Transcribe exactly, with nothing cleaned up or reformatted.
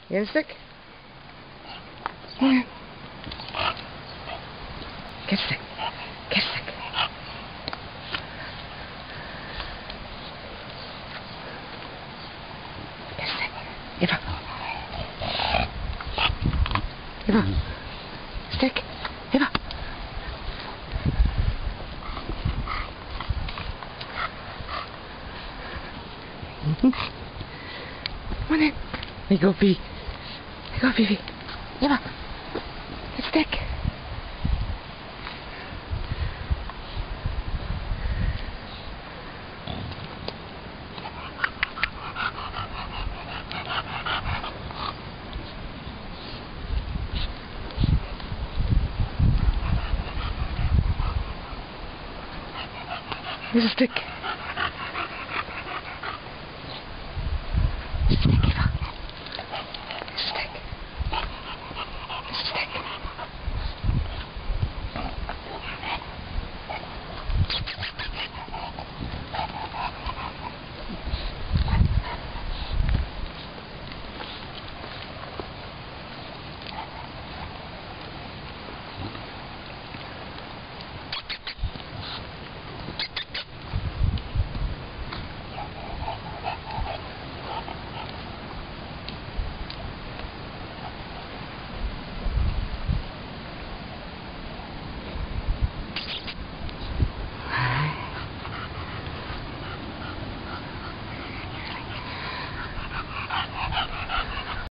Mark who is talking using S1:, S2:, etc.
S1: You got a stick? Come on. Get a stick. Get a stick. Get a stick. Eva. Eva. Stick. Eva. Come on in. There you go, Bee. There you go, Phoebe. Eva. Get a stick. Here's a stick.